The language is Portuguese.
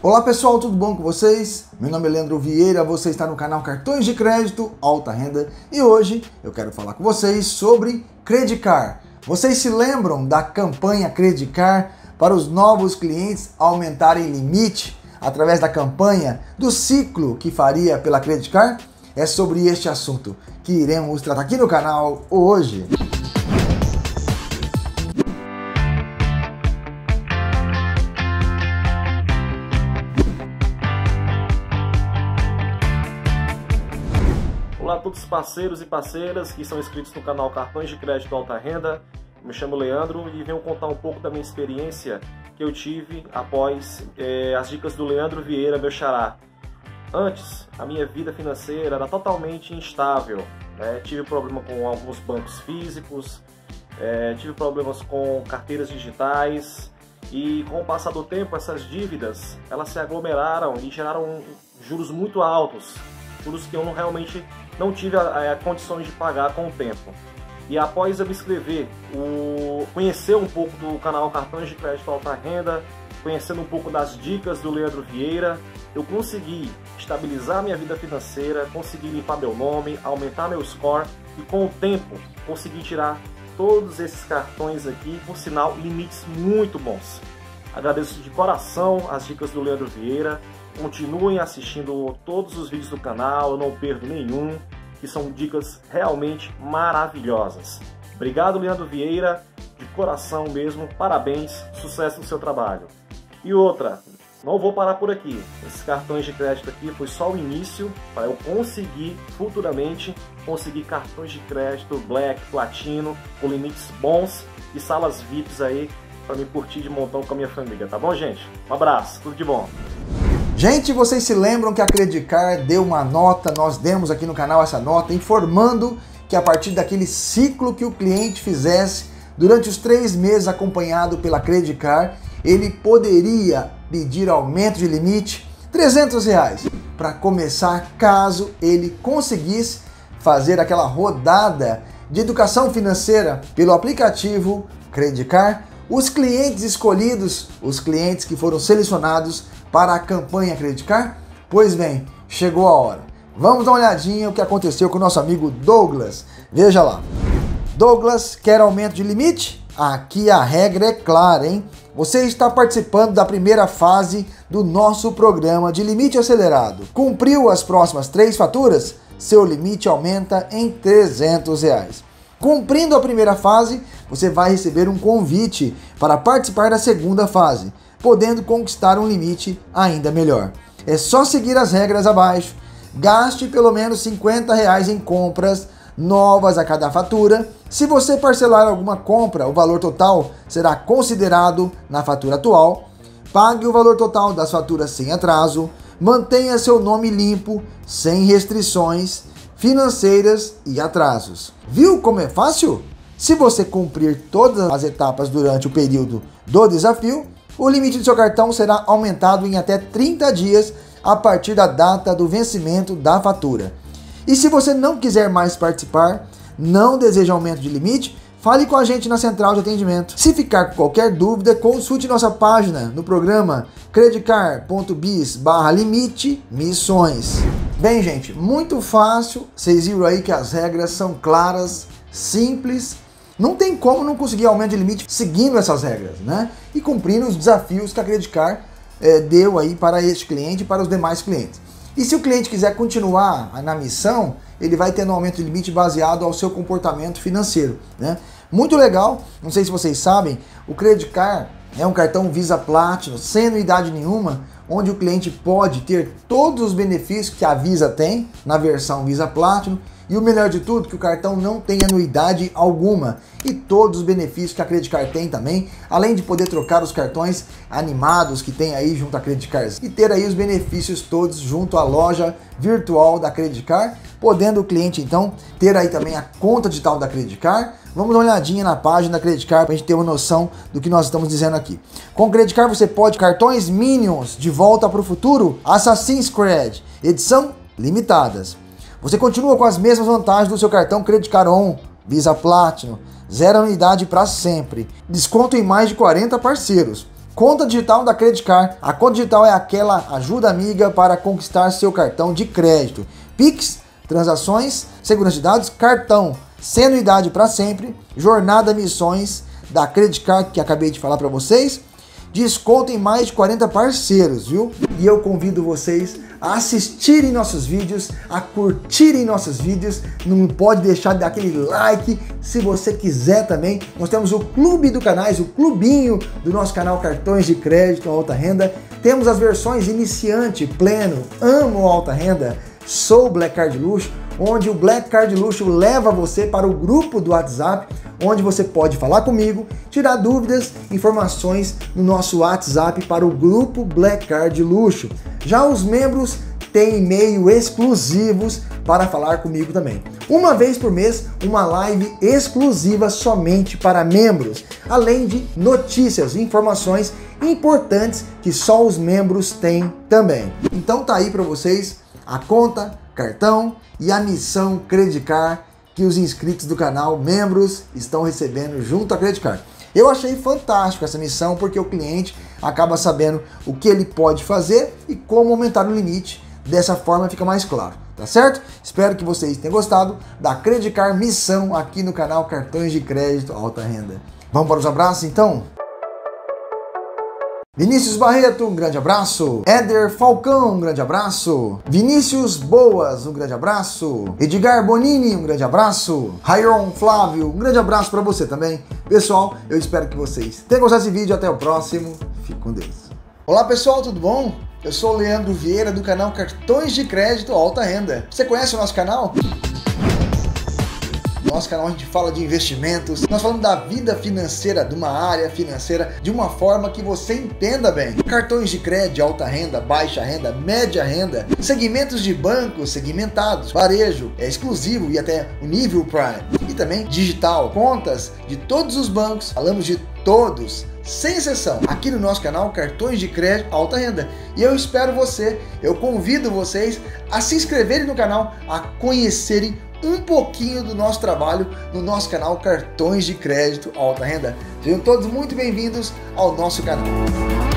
Olá pessoal, tudo bom com vocês? Meu nome é Leandro Vieira, você está no canal Cartões de Crédito Alta Renda e hoje eu quero falar com vocês sobre Credicar. Vocês se lembram da campanha Credicar para os novos clientes aumentarem limite através da campanha do ciclo que faria pela Credicar? É sobre este assunto que iremos tratar aqui no canal hoje. Olá a todos os parceiros e parceiras que são inscritos no canal Cartões de Crédito Alta Renda. Me chamo Leandro e venho contar um pouco da minha experiência que eu tive após as dicas do Leandro Vieira, meu xará. Antes, a minha vida financeira era totalmente instável, né? Tive problema com alguns bancos físicos, tive problemas com carteiras digitais e com o passar do tempo essas dívidas elas se aglomeraram e geraram juros muito altos, juros que eu realmente não tive condições de pagar com o tempo. E após eu me inscrever, conhecer um pouco do canal Cartões de Crédito Alta Renda, conhecendo um pouco das dicas do Leandro Vieira, eu consegui estabilizar minha vida financeira, consegui limpar meu nome, aumentar meu score e com o tempo consegui tirar todos esses cartões aqui, por sinal, limites muito bons. Agradeço de coração as dicas do Leandro Vieira. Continuem assistindo todos os vídeos do canal, eu não perdo nenhum, que são dicas realmente maravilhosas. Obrigado, Leandro Vieira, de coração mesmo, parabéns, sucesso no seu trabalho. E outra, não vou parar por aqui, esses cartões de crédito aqui foi só o início para eu conseguir futuramente conseguir cartões de crédito Black, Platino, com limites bons e salas VIPs aí para me curtir de montão com a minha família, tá bom, gente? Um abraço, tudo de bom! Gente, vocês se lembram que a Credicar deu uma nota, nós demos aqui no canal essa nota, informando que a partir daquele ciclo que o cliente fizesse durante os 3 meses acompanhado pela Credicar, ele poderia pedir aumento de limite R$300 para começar caso ele conseguisse fazer aquela rodada de educação financeira pelo aplicativo Credicar. Os clientes escolhidos, os clientes que foram selecionados para a campanha Credicar, pois bem, chegou a hora. Vamos dar uma olhadinha o que aconteceu com o nosso amigo Douglas. Veja lá. Douglas, quer aumento de limite? Aqui a regra é clara, hein? Você está participando da primeira fase do nosso programa de limite acelerado. Cumpriu as próximas 3 faturas? Seu limite aumenta em R$300. Cumprindo a primeira fase, você vai receber um convite para participar da segunda fase, podendo conquistar um limite ainda melhor. É só seguir as regras abaixo, gaste pelo menos R$50 em compras novas a cada fatura. Se você parcelar alguma compra, o valor total será considerado na fatura atual. Pague o valor total das faturas sem atraso, mantenha seu nome limpo, sem restrições financeiras e atrasos. Viu como é fácil? Se você cumprir todas as etapas durante o período do desafio, o limite do seu cartão será aumentado em até 30 dias a partir da data do vencimento da fatura. E se você não quiser mais participar, não deseja aumento de limite, fale com a gente na central de atendimento. Se ficar com qualquer dúvida, consulte nossa página no programa credicar.biz/limite missões. Bem, gente, muito fácil. Vocês viram aí que as regras são claras, simples. Não tem como não conseguir aumento de limite seguindo essas regras, né? E cumprindo os desafios que a Credicar deu aí para este cliente e para os demais clientes. E se o cliente quiser continuar na missão, ele vai tendo um aumento de limite baseado ao seu comportamento financeiro, né? Muito legal, não sei se vocês sabem, o Credicar é um cartão Visa Platinum, sem anuidade nenhuma, onde o cliente pode ter todos os benefícios que a Visa tem na versão Visa Platinum. E o melhor de tudo, que o cartão não tem anuidade alguma e todos os benefícios que a Credicar tem também, além de poder trocar os cartões animados que tem aí junto à Credicar e ter aí os benefícios todos junto à loja virtual da Credicar, podendo o cliente então ter aí também a conta digital da Credicar. Vamos dar uma olhadinha na página da Credicar para a gente ter uma noção do que nós estamos dizendo aqui. Com o Credicar você pode cartões Minions de Volta para o Futuro, Assassin's Creed, edição limitadas. Você continua com as mesmas vantagens do seu cartão Credicar On, Visa Platinum, 0 anuidade para sempre, desconto em mais de 40 parceiros, Conta digital da Credit Card. A conta digital é aquela ajuda amiga para conquistar seu cartão de crédito. Pix, transações, segurança de dados, cartão sem anuidade para sempre, jornada missões da Credit Card que acabei de falar para vocês. Desconto em mais de 40 parceiros, viu? E eu convido vocês a assistirem nossos vídeos, a curtirem nossos vídeos. Não pode deixar de dar aquele like se você quiser também. Nós temos o clube do canais, o clubinho do nosso canal Cartões de Crédito Alta Renda. Temos as versões iniciante, pleno, amo alta renda, sou Black Card Luxo, onde o Black Card Luxo leva você para o grupo do WhatsApp, onde você pode falar comigo, tirar dúvidas, informações no nosso WhatsApp para o grupo Black Card Luxo. Já os membros têm e-mail exclusivos para falar comigo também. Uma vez por mês, uma live exclusiva somente para membros, além de notícias e informações importantes que só os membros têm também. Então tá aí para vocês a conta, cartão e a missão Credit Card que os inscritos do canal, membros, estão recebendo junto à Credit Card. Eu achei fantástico essa missão porque o cliente acaba sabendo o que ele pode fazer e como aumentar o limite. Dessa forma fica mais claro, tá certo? Espero que vocês tenham gostado da Credit Card missão aqui no canal Cartões de Crédito Alta Renda. Vamos para os abraços então? Vinícius Barreto, um grande abraço. Éder Falcão, um grande abraço. Vinícius Boas, um grande abraço. Edgar Bonini, um grande abraço. Rairon Flávio, um grande abraço para você também. Pessoal, eu espero que vocês tenham gostado desse vídeo. Até o próximo. Fique com Deus. Olá pessoal, tudo bom? Eu sou o Leandro Vieira do canal Cartões de Crédito Alta Renda. Você conhece o nosso canal? No nosso canal a gente fala de investimentos, nós falamos da vida financeira, de uma área financeira, de uma forma que você entenda bem. Cartões de crédito, alta renda, baixa renda, média renda, segmentos de bancos segmentados, varejo, exclusivo e até o nível Prime. E também digital, contas de todos os bancos, falamos de todos, sem exceção, aqui no nosso canal Cartões de Crédito Alta Renda. E eu espero você, eu convido vocês a se inscreverem no canal, a conhecerem um pouquinho do nosso trabalho no nosso canal Cartões de Crédito Alta Renda. Sejam todos muito bem-vindos ao nosso canal.